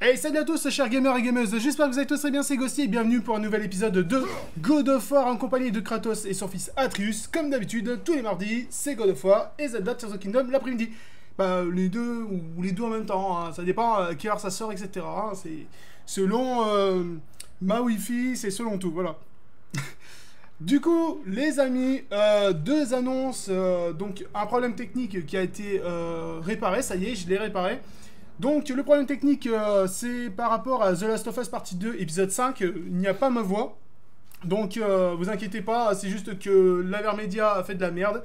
Hey, salut à tous, chers gamers et gameuses, j'espère que vous allez tous très bien, c'est Ghosty et bienvenue pour un nouvel épisode de God of War en compagnie de Kratos et son fils Atreus. Comme d'habitude, tous les mardis, c'est God of War et Zelda Tears of the Kingdom l'après-midi. Bah, les deux en même temps, hein. Ça dépend à quelle heure ça sort, etc. hein. C'est selon ma wifi, c'est selon tout, voilà. Du coup, les amis, deux annonces, donc un problème technique qui a été réparé, ça y est, je l'ai réparé. Donc le problème technique, c'est par rapport à The Last of Us Partie 2, épisode 5, il n'y a pas ma voix. Donc vous inquiétez pas, c'est juste que l'Avermedia a fait de la merde.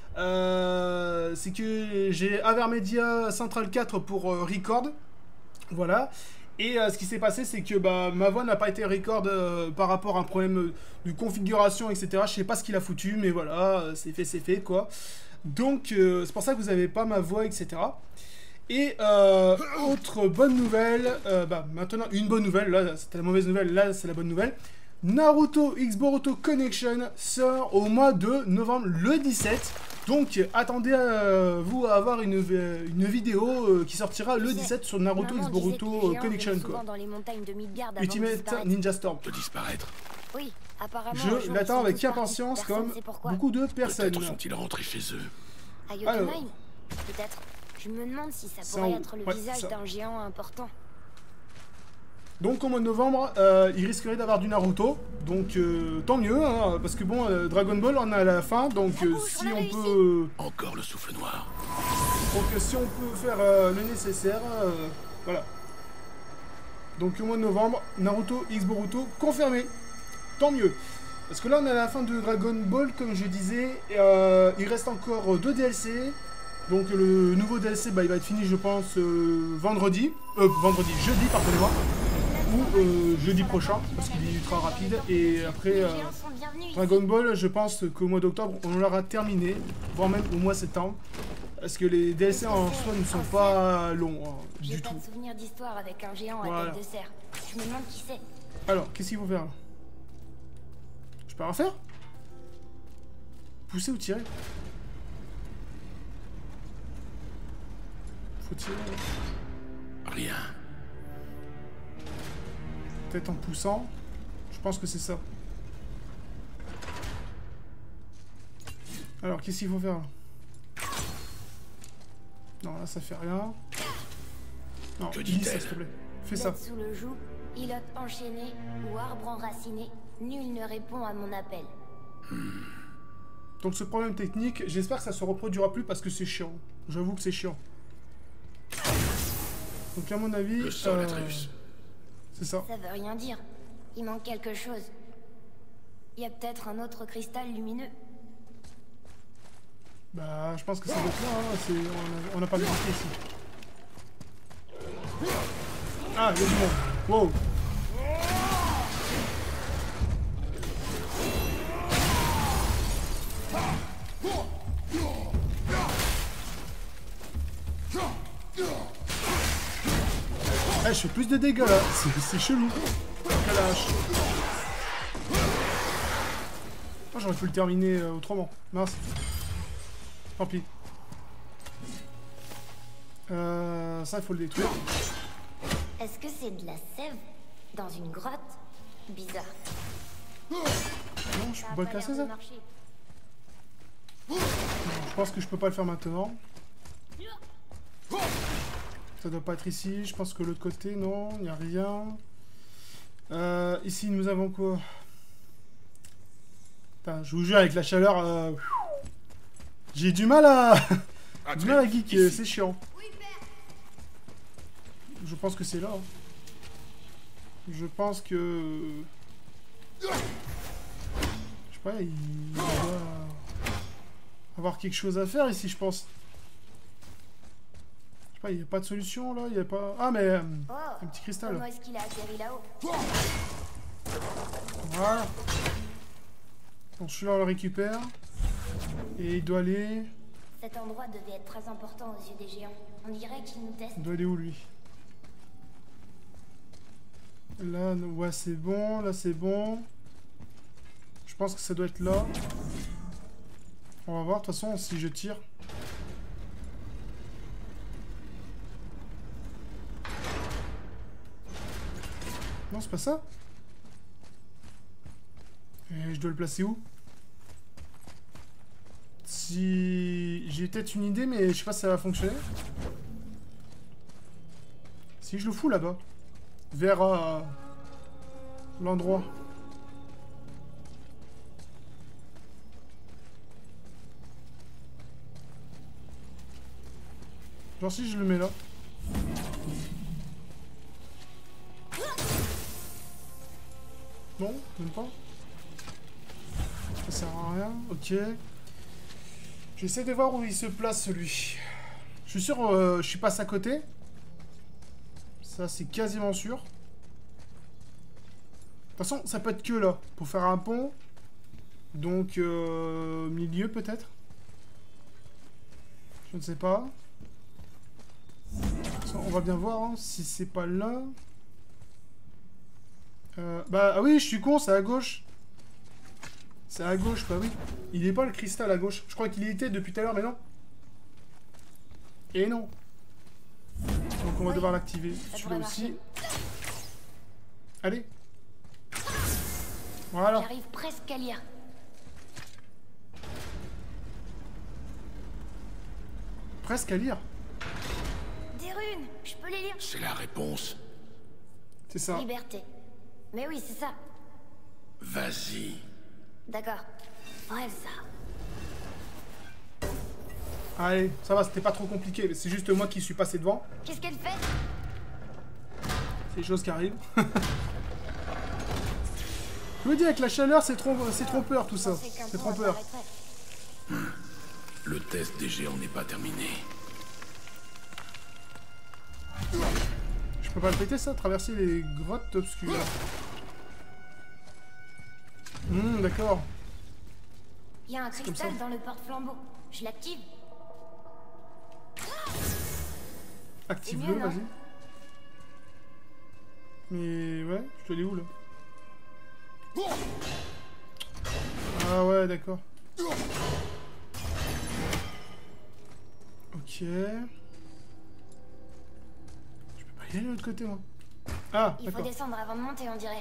C'est que j'ai Avermedia Central 4 pour record. Voilà. Et ce qui s'est passé, c'est que ma voix n'a pas été record par rapport à un problème de configuration, etc. Je sais pas ce qu'il a foutu, mais voilà, c'est fait, quoi. Donc c'est pour ça que vous n'avez pas ma voix, etc. Et autre bonne nouvelle, maintenant une bonne nouvelle, là c'était la mauvaise nouvelle, là c'est la bonne nouvelle. Naruto X Boruto Connection sort au mois de novembre le 17. Donc attendez-vous à avoir une vidéo qui sortira le 17 sur Naruto X Boruto Connection quoi. Ultimate Ninja Storm. De disparaître. Oui, apparemment. Je l'attends avec impatience comme beaucoup de personnes. Peut-être sont-ils rentrés chez eux. Alors. Peut-être. Je me demande si ça pourrait être le visage d'un géant important. Donc au mois de novembre, il risquerait d'avoir du Naruto, donc tant mieux, hein, parce que bon, Dragon Ball on a à la fin, donc si on peut... Encore le souffle noir. Donc si on peut faire le nécessaire, voilà. Donc au mois de novembre, Naruto X Boruto confirmé, tant mieux. Parce que là on est à la fin de Dragon Ball, comme je disais, il reste encore 2 DLC. Donc le nouveau DLC, il va être fini, je pense, jeudi, pardonnez-moi, ou jeudi prochain, parce qu'il est ultra rapide. Et après, Dragon Ball, je pense qu'au mois d'octobre, on l'aura terminé, voire même au mois de septembre, parce que les DLC en soi ne sont pas longs du tout. J'ai pas de souvenir d'histoire avec un géant à tête de cerf. Je me demande qui c'est. Alors, qu'est-ce qu'il faut faire? Je peux rien faire? Pousser ou tirer? Faut tirer. Rien. Peut-être en poussant. Je pense que c'est ça. Alors, qu'est-ce qu'il faut faire? Non, là, ça fait rien. Non, que dis ça, dit-elle? s'il te plaît. Fais ça. Sous le joug, îlotte enchaîné ou arbre enraciné, nul ne répond à mon appel. Donc, ce problème technique, j'espère que ça se reproduira plus parce que c'est chiant. J'avoue que c'est chiant. Donc, à mon avis... Le sol, Atreus. C'est ça. Ça veut rien dire. Il manque quelque chose. Il y a peut-être un autre cristal lumineux. Bah, je pense que ça doit être là, hein. On n'a pas vérifié ici. Ah, il y a du monde. Wow. Ah, je fais plus de dégâts là. C'est chelou. Kalash. Oh, j'aurais pu le terminer autrement. Mince. Tant pis. Ça, il faut le détruire. Est-ce que c'est de la sève dans une grotte? Bizarre. Non, je peux pas le casser, ça? Non, je pense que je peux pas le faire maintenant. Ça doit pas être ici. Je pense que l'autre côté, non, il n'y a rien. Ici, nous avons quoi? Putain, je vous jure, avec la chaleur... J'ai du mal à... du mal à geek, c'est chiant. Je pense que c'est là. Hein. Je pense que... Je sais pas, il doit avoir quelque chose à faire ici, je pense. Je sais pas, il n'y a pas de solution là, il n'y a pas... Ah mais... un petit cristal. Comment est-ce qu'il a atterri là-haut? Voilà. Donc celui-là on le récupère. Et il doit aller... Cet endroit devait être très important aux yeux des géants. On dirait qu'il nous teste. Il doit aller où lui? Là, ouais c'est bon, là c'est bon. Je pense que ça doit être là. On va voir de toute façon si je tire. Non, c'est pas ça. Et je dois le placer où? Si... J'ai peut-être une idée, mais je sais pas si ça va fonctionner. Si je le fous là-bas. Vers l'endroit. Genre si je le mets là. Non, même pas. Ça sert à rien. Ok. J'essaie de voir où il se place celui. Je suis sûr, je suis passé à côté. Ça c'est quasiment sûr. De toute façon, ça peut être que là. Pour faire un pont. Donc, milieu peut-être. Je ne sais pas. On va bien voir hein, si c'est pas là. Bah ah oui, je suis con, c'est à gauche. C'est à gauche, bah oui. Il est pas le cristal à gauche. Je crois qu'il y était depuis tout à l'heure, mais non. Et non. Donc on va devoir l'activer. Celui-là aussi. Allez. Voilà. J'arrive presque à lire. Presque à lire. Des runes, je peux les lire. C'est la réponse. C'est ça. Liberté. Mais oui, c'est ça. Vas-y. D'accord. Bref, ça. Allez, ça va, c'était pas trop compliqué. C'est juste moi qui suis passé devant. Qu'est-ce qu'elle fait? C'est des choses qui arrivent. Je vous dis, avec la chaleur, c'est trompeur tout ça. C'est trompeur. Le test des géants n'est pas terminé. Je peux pas le péter ça, traverser les grottes obscures. D'accord. Il y a un cristal dans le porte-flambeau. Je l'active. Active-le, mieux, non? vas-y. Mais ouais, je te l'ai où là? Ah ouais, d'accord. Ok. Je peux pas y aller de l'autre côté, moi. Ah, Il faut d'accord. descendre avant de monter, on dirait.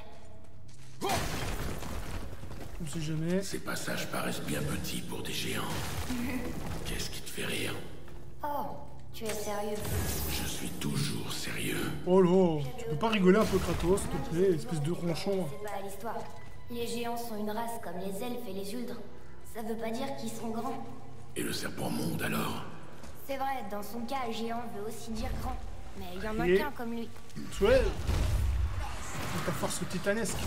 On sait jamais. Ces passages paraissent bien petits pour des géants. Qu'est-ce qui te fait rire? Oh, tu es sérieux? Je suis toujours sérieux. Oh là, tu peux pas rigoler un peu, Kratos, s'il te plaît, espèce de ronchon. C'est pas l'histoire. Les géants sont une race comme les elfes et les huldres. Ça veut pas dire qu'ils sont grands. Et le serpent monde alors? C'est vrai, dans son cas, géant veut aussi dire grand. Mais il y en a Et- qu'un comme lui. Ouais. C'est ta force titanesque.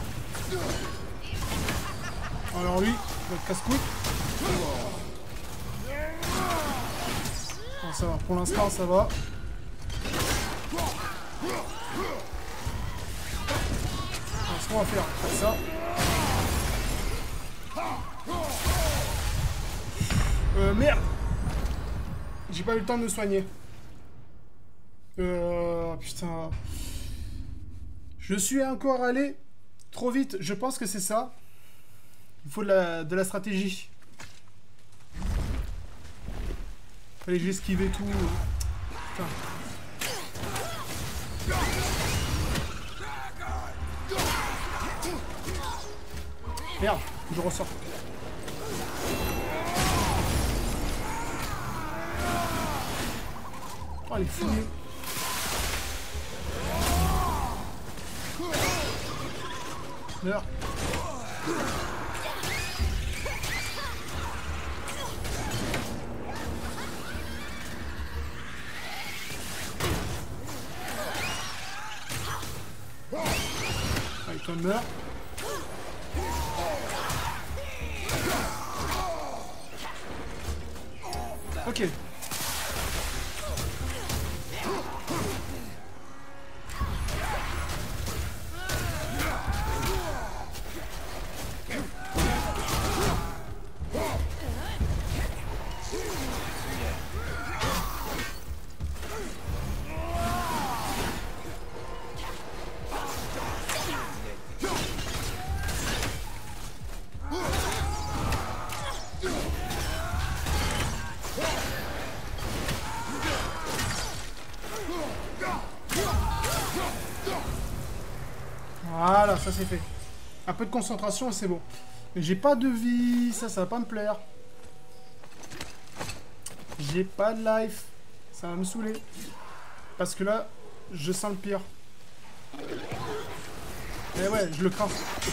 Alors lui, notre casse-couille. Bon, ça va, pour l'instant ça va. Alors, ce qu'on va faire, ça. Merde! J'ai pas eu le temps de me soigner. Putain. Je suis encore allé trop vite. Je pense que c'est ça. Il faut de la stratégie. Fallait que j'esquive et tout. Putain. Merde, je ressors. Oh, les fouillés. Meurs. Allez, toi, meurs. Ok. ça c'est fait. Un peu de concentration et c'est bon. Mais j'ai pas de vie, ça va pas me plaire. J'ai pas de life. Ça va me saouler. Parce que là, je sens le pire. Et ouais, je le crains.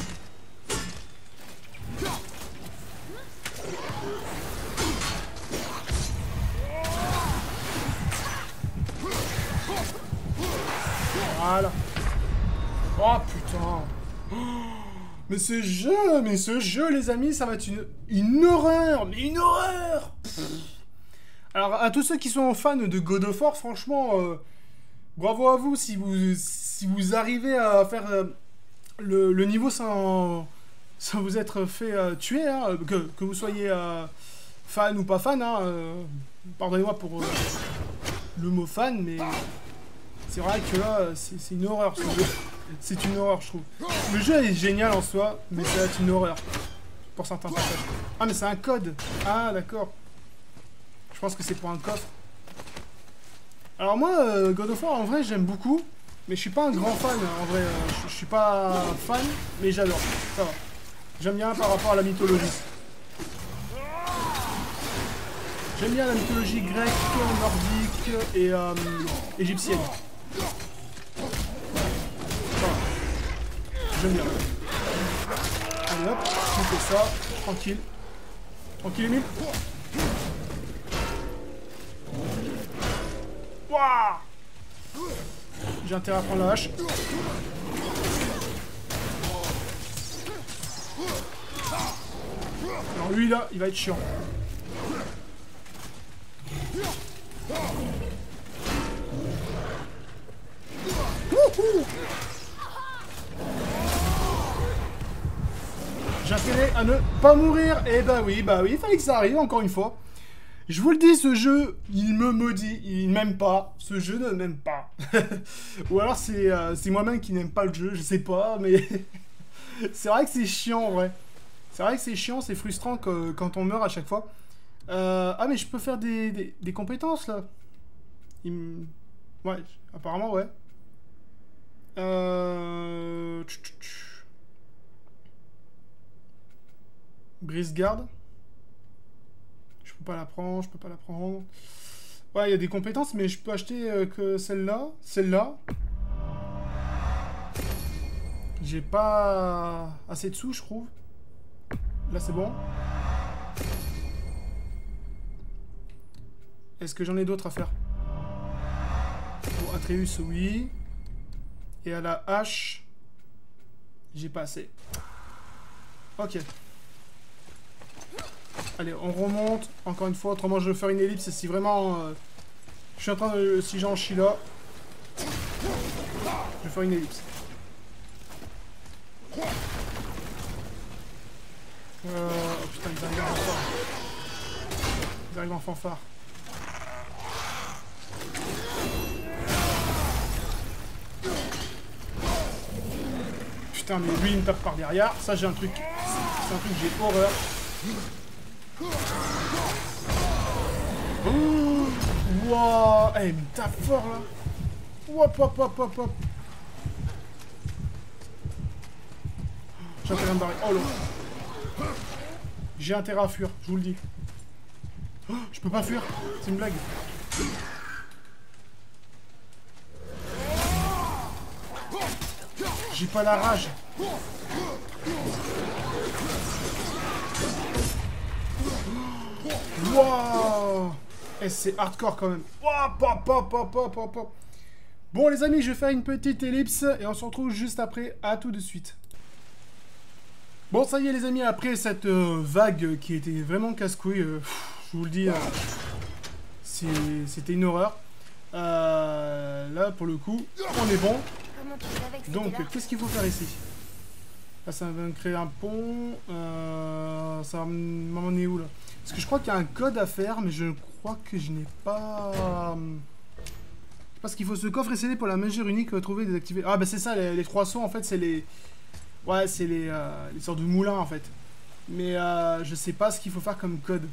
Voilà. Oh putain. Mais ce jeu, les amis, ça va être une horreur. Mais une horreur. Alors, à tous ceux qui sont fans de God of War, franchement, bravo à vous si vous arrivez à faire le niveau sans vous être fait tuer, hein, que vous soyez fan ou pas fan. Hein, pardonnez-moi pour le mot fan, mais c'est vrai que là, c'est une horreur ce jeu. C'est une horreur, je trouve. Le jeu est génial en soi, mais ça va être une horreur. Pour certains passages. Ah, mais c'est un code. Ah, d'accord. Je pense que c'est pour un coffre. Alors moi, God of War, en vrai, j'aime beaucoup. Mais je suis pas un grand fan, en vrai. Je suis pas fan, mais j'adore. Ça va. J'aime bien par rapport à la mythologie. J'aime bien la mythologie grecque, nordique et égyptienne. Ça va. J'aime bien. Allez hop, on fait ça. Tranquille. Tranquille, Emile. Wouah! J'ai intérêt à prendre la hache. Alors lui là, il va être chiant. J'ai intérêt à ne pas mourir. Et bah oui, il fallait que ça arrive encore une fois. Je vous le dis, ce jeu, il me maudit, il m'aime pas. Ce jeu ne m'aime pas. Ou alors c'est moi-même qui n'aime pas le jeu, je sais pas, mais c'est vrai que c'est chiant en vrai. C'est vrai que c'est chiant, c'est frustrant quand on meurt à chaque fois. Ah mais je peux faire des compétences là. Ouais, apparemment ouais. Brise garde. Je peux pas la prendre, je peux pas la prendre. Ouais, il y a des compétences, mais je peux acheter que celle-là. Celle-là. J'ai pas assez de sous, je trouve. Là, c'est bon. Est-ce que j'en ai d'autres à faire? Pour Atreus, oui. Et à la hache, j'ai pas assez. Ok. Allez, on remonte, encore une fois, autrement je vais faire une ellipse, si vraiment je suis en train de... si j'en chie là, je vais faire une ellipse. Oh putain, ils arrivent en fanfare. Ils arrivent en fanfare. Putain, mais lui il me tape par derrière, ça j'ai un truc, c'est un truc que j'ai horreur. Oh, wow. Eh, mais t'as fort là. Hop, hop, hop, hop, hop. J'ai intérêt à me barrer. Oh là. J'ai intérêt à fuir, je vous le dis. Oh, je peux pas fuir, c'est une blague. J'ai pas la rage. Wow. Et c'est hardcore quand même. Hop, hop, hop, hop, hop, hop, hop. Bon les amis, je vais faire une petite ellipse et on se retrouve juste après. À tout de suite. Bon, ça y est les amis, après cette vague qui était vraiment casse-couille, je vous le dis, c'était une horreur. Là, pour le coup, on est bon. Donc, qu'est-ce qu'il faut faire ici? Là, ça va me créer un pont. Ça va m'emmener où là? Parce que je crois qu'il y a un code à faire, mais je crois que je n'ai pas... Parce qu'il faut ce coffre et CD pour la mesure unique trouver et désactiver. Ah bah c'est ça, les trois sauts en fait c'est les... Ouais c'est les sortes de moulins en fait. Mais je sais pas ce qu'il faut faire comme code.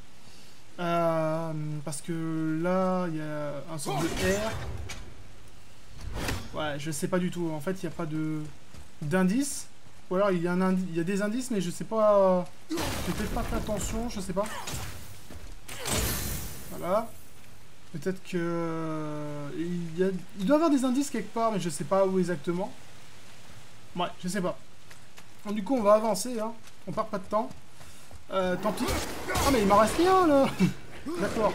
Parce que là il y a un sort de R. Ouais je sais pas du tout, en fait il n'y a pas de... d'indices. Ou alors il y a il y a des indices, mais je sais pas. J'ai peut-être pas fait attention, je sais pas. Voilà. Peut-être que il doit y avoir des indices quelque part, mais je sais pas où exactement. Ouais, je sais pas. Donc, du coup, on va avancer, hein. On perd pas de temps. Tant pis. Ah, mais il m'en reste rien, là. D'accord.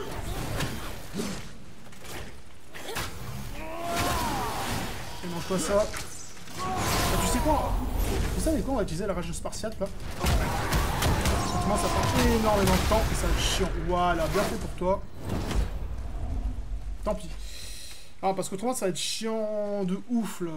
Et mange quoi ça? Ah, tu sais quoi? Vous savez quoi? On va utiliser la rage spartiate, là. Franchement, ça prend énormément de temps et ça va être chiant. Voilà, bien fait pour toi. Tant pis. Ah, parce qu'autrement, ça va être chiant de ouf, là.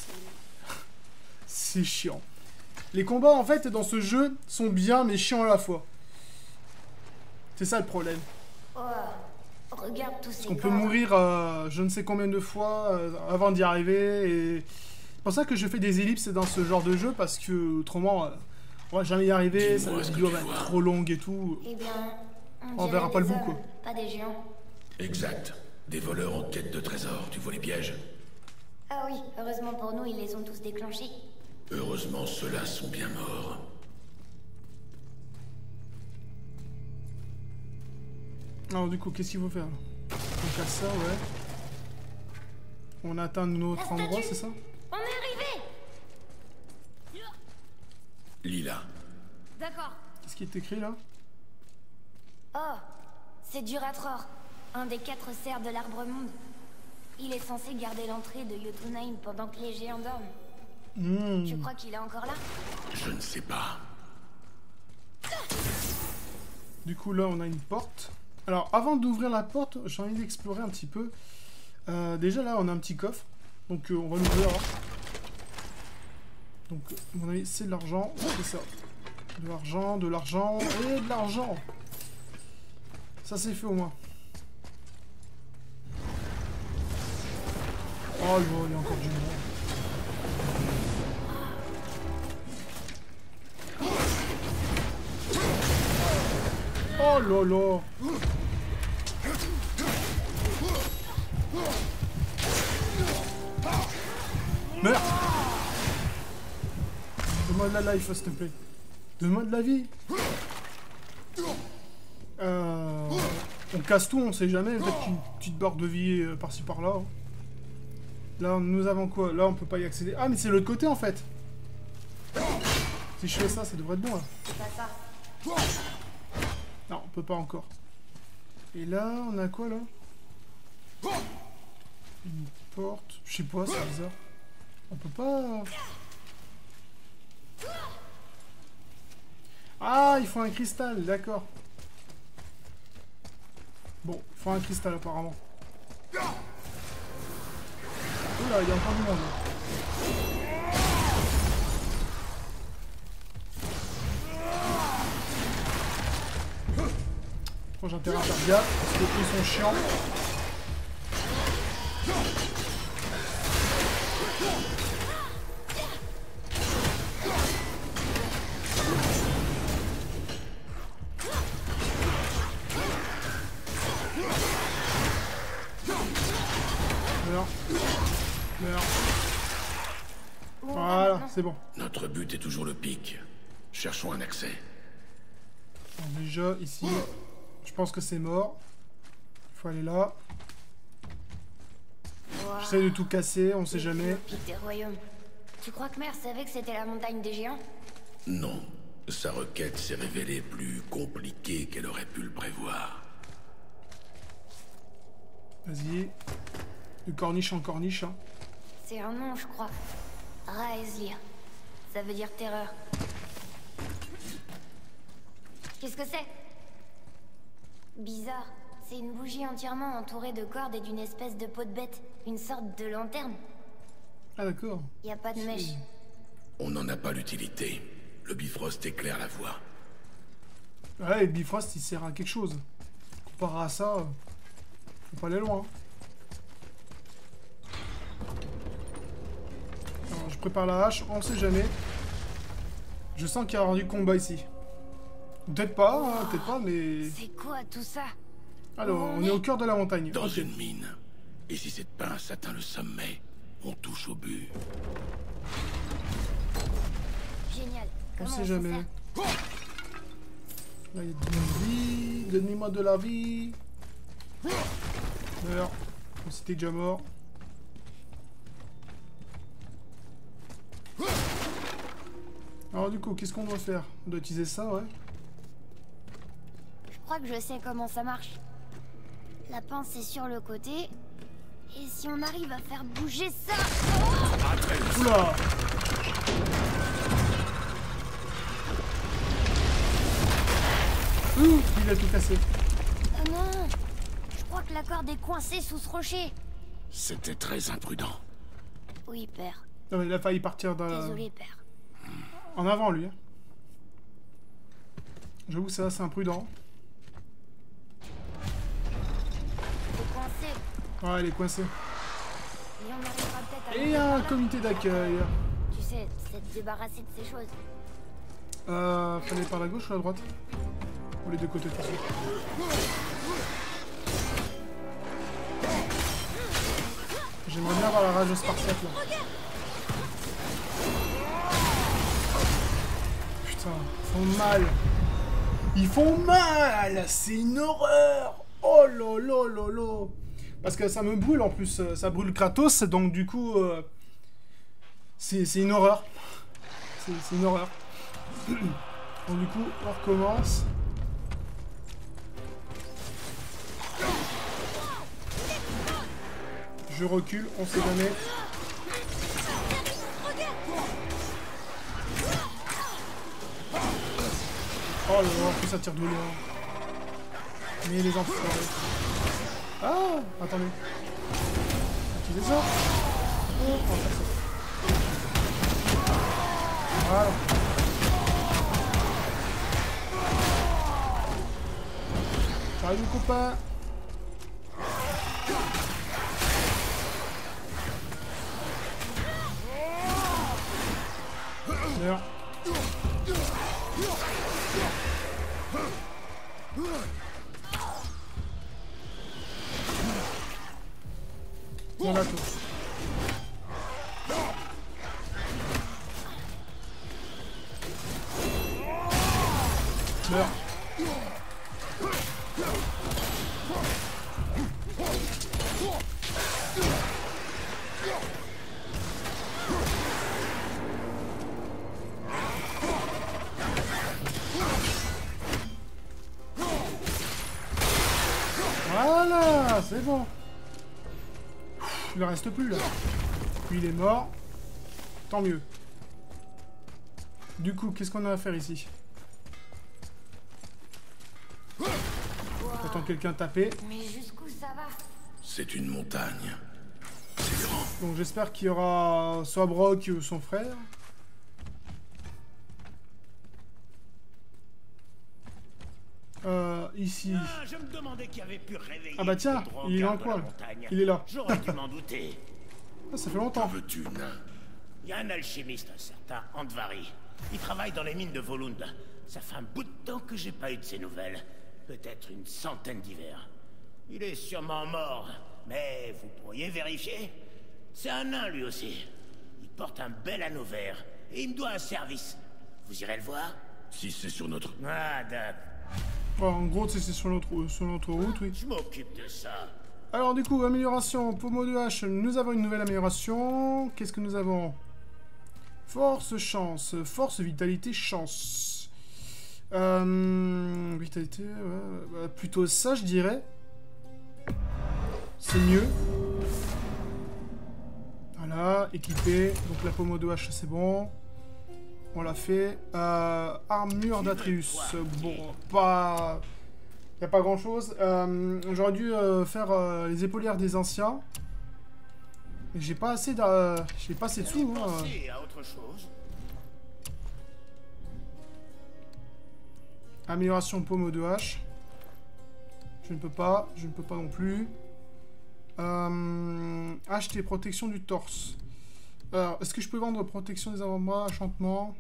C'est chiant. Les combats, en fait, dans ce jeu, sont bien, mais chiants à la fois. C'est ça le problème. Oh, regarde tous ces On peut corps. mourir je ne sais combien de fois avant d'y arriver. Et c'est pour ça que je fais des ellipses dans ce genre de jeu, parce que autrement, on va jamais y arriver. Ça, Dis-moi la ce que vidéo tu va être vois. trop longue et tout. Eh bien, On dirait verra pas le des bout, hommes, quoi. pas des géants. Exact. Des voleurs en quête de trésors, tu vois les pièges? Ah oui, heureusement pour nous, ils les ont tous déclenchés. Heureusement, ceux-là sont bien morts. Alors du coup, qu'est-ce qu'il faut faire? On casse ça, ouais. On atteint notre La endroit, statue. c'est ça? On est arrivé. Lila. D'accord. Qu'est-ce qui est écrit là? Oh, c'est Duratror, un des 4 cerfs de l'arbre monde. Il est censé garder l'entrée de Jotunheim pendant que les géants dorment. Tu crois qu'il est encore là? Je ne sais pas. Du coup là on a une porte. Alors avant d'ouvrir la porte, j'ai envie d'explorer un petit peu. Déjà là on a un petit coffre. Donc on va l'ouvrir. Hein. Donc à mon avis c'est de l'argent. C'est ça. De l'argent et de l'argent. Ça c'est fait au moins. Oh là, il y a encore du monde. Oh là là. Meurs. Donne-moi de la life, s'il te plaît. Donne-moi de la vie. On casse tout, on sait jamais. Peut-être qu'une petite barre de vie par-ci par-là. Hein. Là, nous avons quoi? Là, on peut pas y accéder. Ah, mais c'est l'autre côté, en fait. Si je fais ça, ça devrait être bon, là. C'est pas ça. Non, on peut pas encore. Et là, on a quoi, là? Une porte. Je sais pas, c'est bizarre. On peut pas... Ah, il faut un cristal, d'accord. Bon, il faut un cristal, apparemment. Oula, il y a encore du monde. Bon, j'ai intérêt à faire gaffe, parce qu'ils sont chiants. Meurs. Meurs. Où on va Voilà, maintenant? c'est bon. Notre but est toujours le pic. Cherchons un accès. Alors, déjà, ici, je pense que c'est mort. Il faut aller là. Ouah, J'essaie de tout casser, on sait jamais. le pic des royaumes. Tu crois que Mère savait que c'était la montagne des géants? Non. Sa requête s'est révélée plus compliquée qu'elle aurait pu le prévoir. Vas-y. De corniche en corniche. Hein. C'est un nom, je crois. Raezlir. Ça veut dire terreur. Qu'est-ce que c'est? Bizarre. C'est une bougie entièrement entourée de cordes et d'une espèce de peau de bête. Une sorte de lanterne. Ah d'accord. Y a pas de mèche. On n'en a pas l'utilité. Le Bifrost éclaire la voie. Ouais, et le Bifrost il sert à quelque chose. Comparé à ça, faut pas aller loin. Alors, je prépare la hache, on sait jamais. Je sens qu'il y aura du combat ici. Peut-être pas, hein, peut-être pas, mais... C'est quoi tout ça? Alors, on est au cœur de la montagne. Dans Ok. une mine. Et si cette pince atteint le sommet, on touche au but. On Comment sait on jamais. s'en sert? Là, il y a de la vie. Donnez-moi de la vie. Meurs. C'était déjà mort. Alors du coup, qu'est-ce qu'on doit faire? On doit utiliser ça, ouais. Je crois que je sais comment ça marche. La pince est sur le côté. Et si on arrive à faire bouger ça... Oula! Ouh, il a tout cassé. Oh non! Je crois que la corde est coincée sous ce rocher. C'était très imprudent. Oui, père. Non, mais il a failli partir Désolé, père. en avant, lui. Hein. J'avoue que ça, c'est imprudent. T'es coincé. Ouais, il est coincé. Mais on arrivera peut-être à... Et il y a un comité d'accueil. Tu sais, c'est te débarrasser de ces choses. Fallait par la gauche ou la droite? Ou les deux côtés, de toute façon. J'aimerais bien avoir la rage spartiate, là. Putain, ils font mal. Ils font mal. C'est une horreur. Oh là là là là. Parce que ça me brûle en plus. Ça brûle Kratos, donc du coup... c'est une horreur. C'est une horreur. Donc du coup, on recommence. Je recule, on sait jamais. Oh là là, en plus ça tire de loin. Mais les enfoirés. Ah, attendez. Utilisez ça. Oh, on va faire ça. Voilà. J'arrive mon copain. Meurs. On a tout. Meurs. Voilà, c'est bon. Il ne reste plus là. Lui il est mort. Tant mieux. Du coup, qu'est-ce qu'on a à faire ici? J'entends quelqu'un taper. Mais jusqu'où ça va? C'est une montagne. C'est grand. Donc j'espère qu'il y aura soit Brock ou son frère. Ici. Ah, je me demandais qui avait pu réveiller. Ah bah tiens, ce il est dans le drogard de coin. la montagne. Il est là. J'aurais dû m'en douter. Ah, ça fait Que longtemps. veux-tu, nain? Il y a un alchimiste, un certain Andvari. Il travaille dans les mines de Volund. Ça fait un bout de temps que j'ai pas eu de ses nouvelles. Peut-être une centaine d'hivers. Il est sûrement mort, mais vous pourriez vérifier? C'est un nain lui aussi. Il porte un bel anneau vert et il me doit un service. Vous irez le voir? Si c'est sur notre... Ah, d'accord. Oh, en gros, c'est sur notre route, oui. Je m'occupe de ça. Alors du coup, amélioration, pommeau de hache, nous avons une nouvelle amélioration. Qu'est-ce que nous avons? Force, chance. Force, vitalité, chance. Vitalité, ouais, plutôt ça, je dirais. C'est mieux. Voilà, équipé. Donc la pommeau de hache, c'est bon. On l'a fait. Armure d'Atreus. Bon, pas... Y a pas grand chose. J'aurais dû faire les épaulières des anciens. Mais j'ai pas assez de... J'ai pas assez de sous. Hein. Pensez à autre chose. Amélioration pommeau de hache. Je ne peux pas. Je ne peux pas non plus. Acheter protection du torse. Alors, est-ce que je peux vendre protection des avant-bras, enchantement?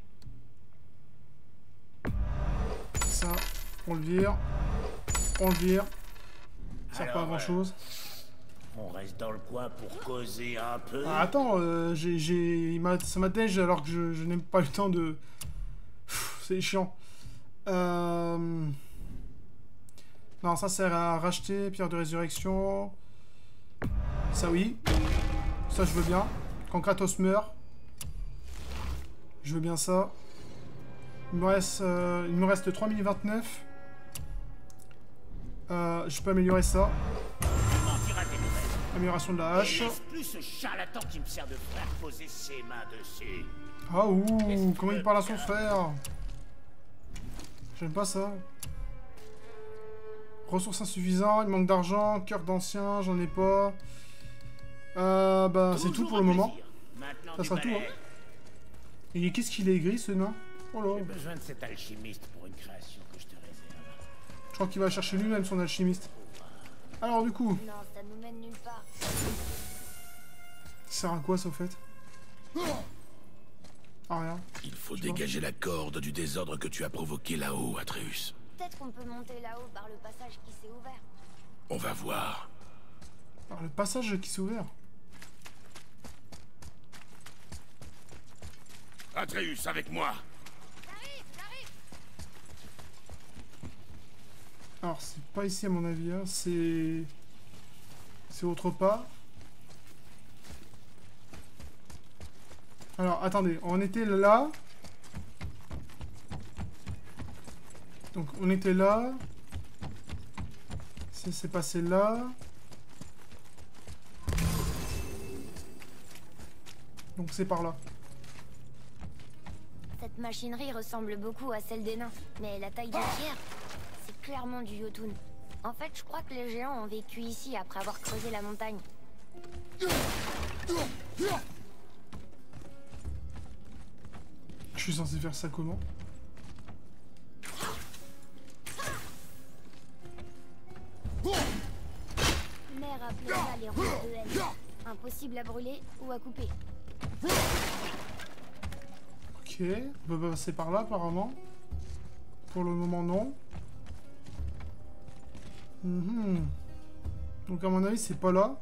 Ça, on le vire. On le vire. Ça sert pas à Alors, grand chose. On reste dans le coin pour causer un peu. Ah, attends, ça m'attège alors que je n'ai pas eu le temps de... c'est chiant. Non, ça sert à racheter. Pierre de résurrection. Ça, oui. Ça, je veux bien. Quand Kratos meurt. Je veux bien ça. Il me reste 3029. Je peux améliorer ça. Amélioration de la hache. Et laisse plus ce charlatan qui me sert de frère poser ses mains dessus. Ah ouh, comment il parle à son frère. J'aime pas ça. Ressources insuffisantes, il manque d'argent, cœur d'ancien, j'en ai pas. Bah c'est tout pour le moment. Ça sera tout, hein. Et qu'est-ce qu'il a écrit ce nain? Oh là. J'ai besoin de cet alchimiste pour une création que je te réserve. Je crois qu'il va chercher lui-même son alchimiste. Alors du coup... Non, ça nous mène nulle part. Ça sert à quoi ça au fait? Ah rien. Il faut dégager la corde du désordre que tu as provoqué là-haut, Atreus. Peut-être qu'on peut monter là-haut par le passage qui s'est ouvert. On va voir. Alors le passage qui s'est ouvert. Atreus, avec moi. Alors c'est pas ici à mon avis, hein. C'est autre part. Alors attendez, on était là. Donc on était là. C'est passé là. Donc c'est par là. Cette machinerie ressemble beaucoup à celle des nains, mais la taille de pierre, c'est clairement du Jotun. En fait, je crois que les géants ont vécu ici après avoir creusé la montagne. Je suis censé faire ça comment? Mère appelait ça les roues de haine. Impossible à brûler ou à couper. Ok, on peut passer par là apparemment. Pour le moment non. Donc à mon avis c'est pas là.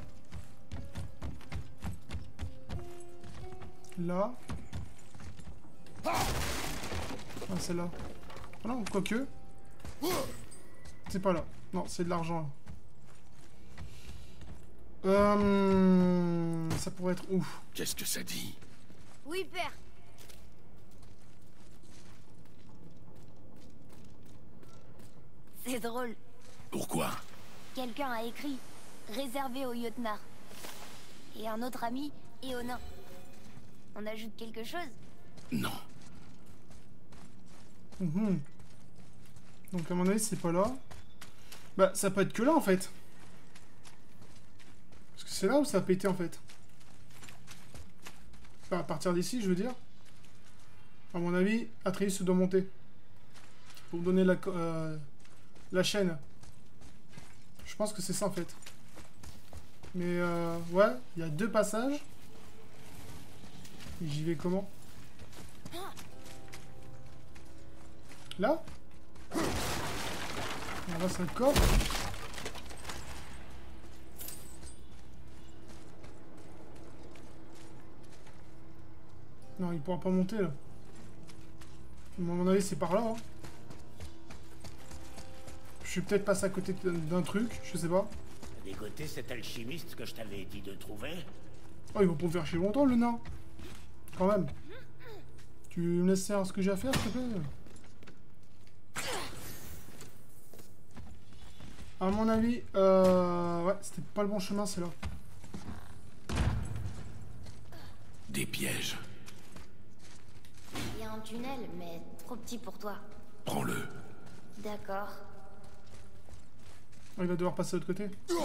Là. Ah c'est là. Ah non, quoique. C'est pas là. Non, c'est de l'argent. Ça pourrait être où? Qu'est-ce que ça dit? Oui, père. C'est drôle. Pourquoi? Quelqu'un a écrit « Réservé aux Jötnar » et un autre ami et aux nains. On ajoute quelque chose? Non. Donc à mon avis c'est pas là. Bah ça peut être que là en fait. Parce que c'est là où ça a pété en fait. Enfin, à partir d'ici je veux dire. À mon avis, Atreus doit monter. Pour me donner la chaîne. Je pense que c'est ça en fait. Mais ouais, il y a deux passages. Et j'y vais comment? Là? Là c'est un corps. Non, il pourra pas monter là. À mon avis c'est par là. Hein. Je suis peut-être passé à côté d'un truc, je sais pas. T'as dégoté cet alchimiste que je t'avais dit de trouver? Oh, il va pas me faire chier longtemps le nain. Quand même. Tu me laisses faire ce que j'ai à faire, s'il te plaît? À mon avis, ouais, c'était pas le bon chemin, c'est là. Des pièges. Il y a un tunnel, mais trop petit pour toi. Prends-le. D'accord. Oh, il va devoir passer de l'autre côté.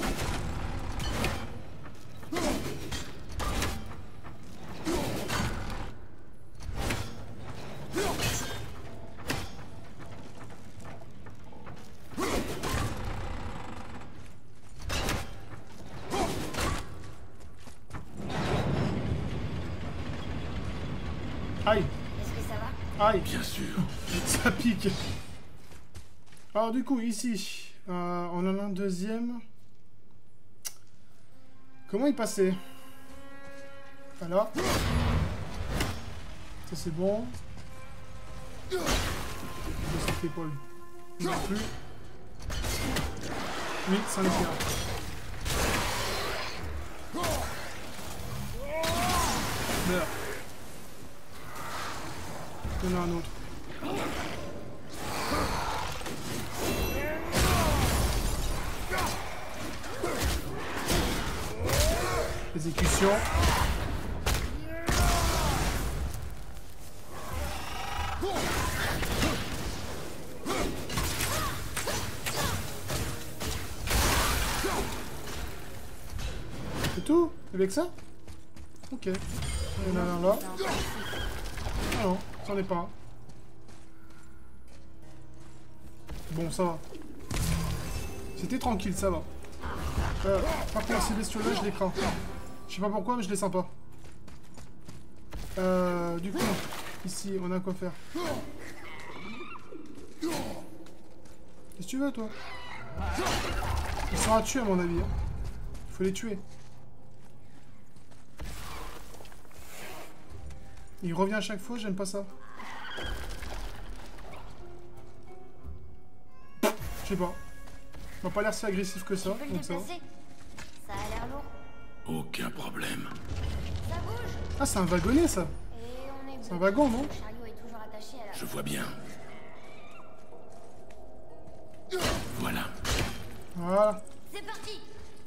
Aïe! Est-ce que ça va? Aïe! Bien sûr. Ça pique! Alors du coup, ici, on en a un deuxième. Comment il passait? Voilà. Ça c'est bon. Ça fait pas lui. Non plus. Oui, c'est un éclair. Meurs. Il y en a un autre. Exécution. C'est tout? Avec ça? Ok. Il y en a un là. Ah non, c'en est pas un. Bon, ça va. C'était tranquille, ça va. Par contre, ces bestioles-là, je les crains. Je sais pas pourquoi, mais je les sens pas. Du coup, ici, on a quoi faire. Qu'est-ce que tu veux, toi? Ils sont à tuer, à mon avis. Hein. Faut les tuer. Il revient à chaque fois, j'aime pas ça. Je sais pas. Il m'a pas l'air si agressif que ça. Tu peux le Donc ça va. déplacer? Ça a l'air lourd. Aucun problème. Ça bouge. Ah, c'est un wagonnet, ça. Et on est C'est un bon. wagon, non? Le chariot est toujours attaché à la... Je vois bien. Voilà. Voilà. C'est parti.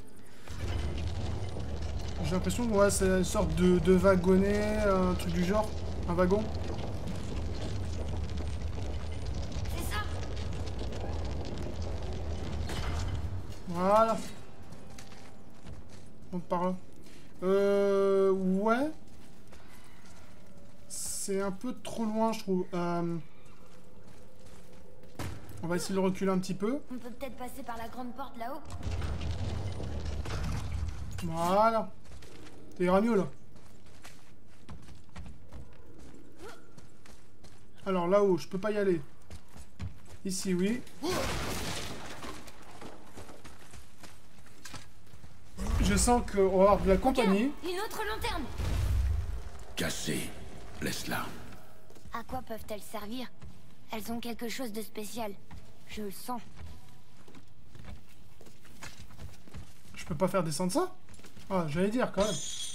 J'ai l'impression que ouais, c'est une sorte de wagonnet, un truc du genre. Un wagon. C'est ça. Voilà. On par là. Ouais. C'est un peu trop loin, je trouve. On va essayer de le reculer un petit peu. On peut peut-être passer par la grande porte là-haut. Voilà. Ça ira mieux, là. Alors, là-haut, je peux pas y aller. Ici, oui. Je sens qu'on va avoir de la compagnie. Tiens, une autre lanterne. Cassé. Laisse-la. À quoi peuvent-elles servir? Elles ont quelque chose de spécial. Je le sens. Je peux pas faire descendre ça? Ah, j'allais dire, quand même.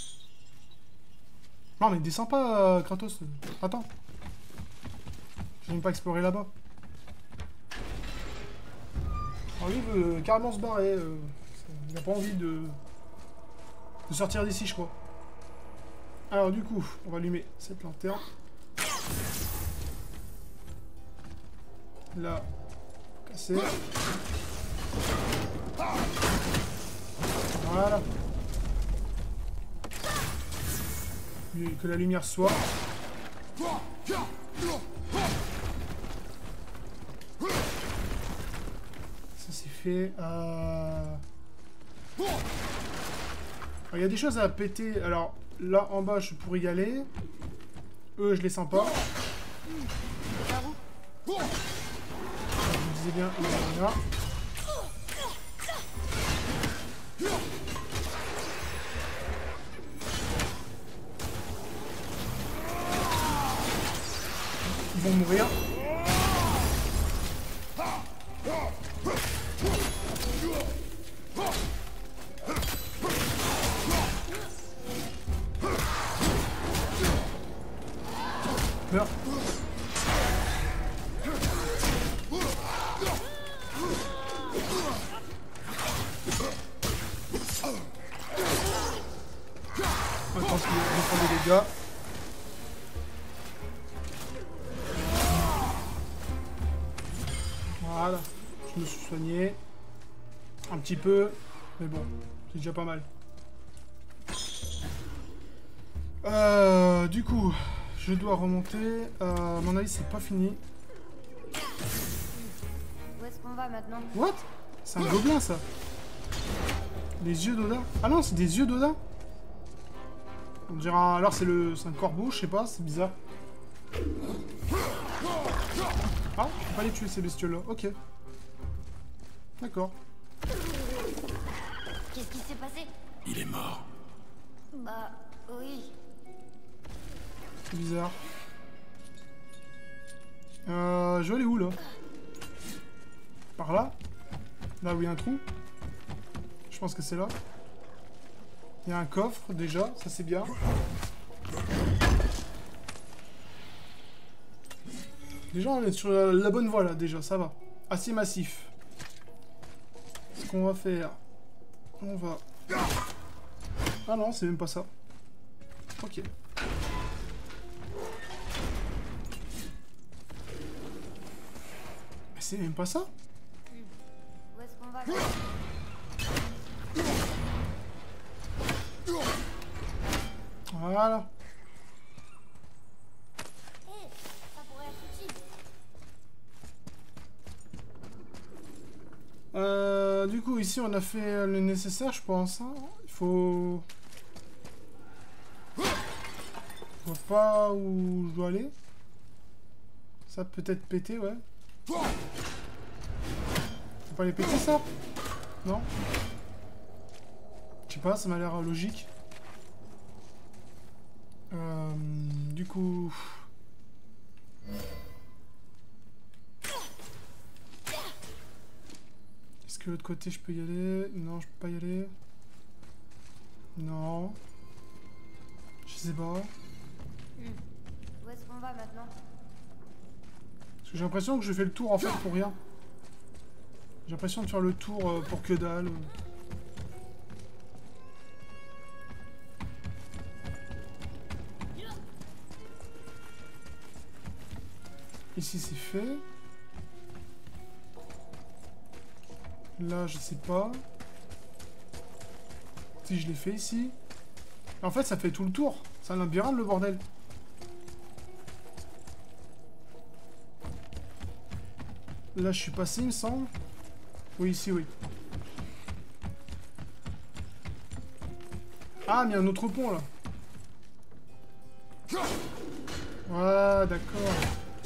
Non, mais descends pas, Kratos. Attends. Je viens pas explorer là-bas. Alors lui, il veut carrément se barrer. Il a pas envie de sortir d'ici, je crois. Alors, du coup, on va allumer cette lanterne. Là. Casser. Voilà. Que la lumière soit. Ça c'est fait. Il y a des choses à péter. Alors là en bas je pourrais y aller. Eux je les sens pas. Je me disais bien, il y en a. Ils vont mourir. Meurs. Je pense qu'il va prendre des dégâts. Voilà, je me suis soigné. Un petit peu, mais bon, c'est déjà pas mal. Du coup, je dois remonter. À mon avis, c'est pas fini. Où est-ce qu'on va maintenant? What? C'est un gobelin, ça. Les yeux d'Odin. Ah non, c'est des yeux d'Odin. On dirait un... Alors, c'est un corbeau, je sais pas, c'est bizarre. Ah, je peux pas les tuer, ces bestioles-là. Ok. D'accord. Qu'est-ce qui s'est passé? Il est mort. Bah, oui. C'est bizarre. Je vais aller où là? Par là? Là où il y a un trou? Je pense que c'est là. Il y a un coffre déjà, ça c'est bien. Déjà on est sur la bonne voie là déjà, ça va. Assez massif. Ce qu'on va faire, on va... Ah non, c'est même pas ça. Ok. Mais c'est même pas ça. Où est-ce qu'on va? Voilà. Hé, ça pourrait être utile. Du coup, ici, on a fait le nécessaire, je pense. Hein. Il faut... Je vois pas où je dois aller. Ça peut être pété, ouais. Faut pas les péter, ça? Non? Je sais pas, ça m'a l'air logique. Du coup... Est-ce que de l'autre côté je peux y aller? Non, je peux pas y aller. Non. Je sais pas. Où est-ce qu'on va maintenant? Parce que j'ai l'impression que je fais le tour en fait pour rien. J'ai l'impression de faire le tour pour que dalle. Ici c'est fait. Là je sais pas. Si je l'ai fait ici. En fait ça fait tout le tour. C'est un labyrinthe le bordel. Là je suis passé il me semble. Oui ici oui. Ah mais il y a un autre pont là. Ah d'accord.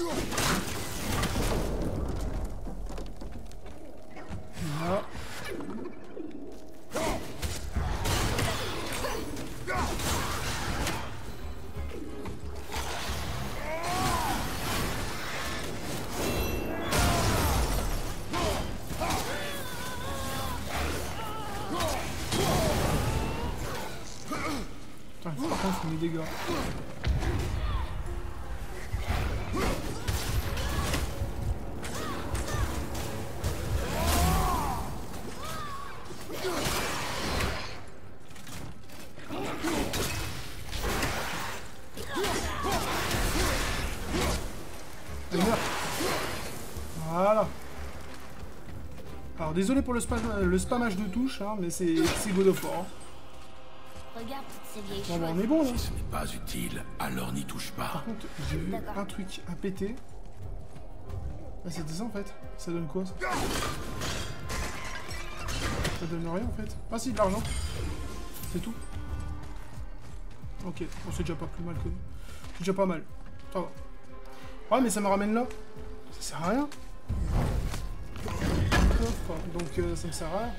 Là. Putain, par contre, il fait des dégâts. Voilà. Alors désolé pour le spammage de touche, hein, mais c'est God of War. Regarde toutes ces vieilles Bon, choses. bah, on est bon là. Si ce n'est pas utile, alors n'y touche pas. Par contre, j'ai vu un truc à péter. Ah, c'était ça en fait. Ça donne quoi ça? Ça donne rien en fait. Ah si, de l'argent. C'est tout. Ok, bon, c'est déjà pas plus mal que... C'est déjà pas mal. Ça va. Ouais, mais ça me ramène là. Ça sert à rien. Donc ça me sert à rien.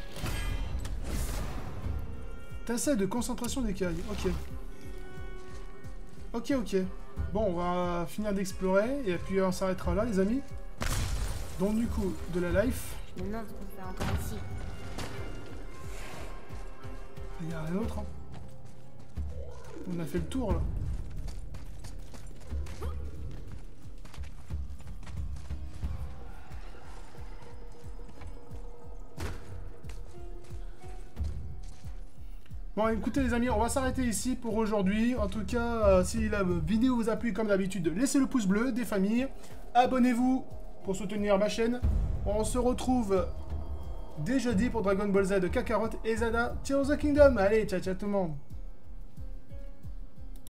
Tassette de concentration d'écailles. Ok. Ok, ok. Bon, on va finir d'explorer et puis on s'arrêtera là, les amis. Donc du coup, de la life. Je me demande ce qu'on fait encore ici. Il n'y a rien d'autre. Hein. On a fait le tour là. Bon, écoutez les amis, on va s'arrêter ici pour aujourd'hui. En tout cas, si la vidéo vous a plu, comme d'habitude, laissez le pouce bleu des familles. Abonnez-vous pour soutenir ma chaîne. On se retrouve dès jeudi pour Dragon Ball Z, Kakarot et Zada. Tears of the Kingdom. Allez, ciao ciao tout le monde.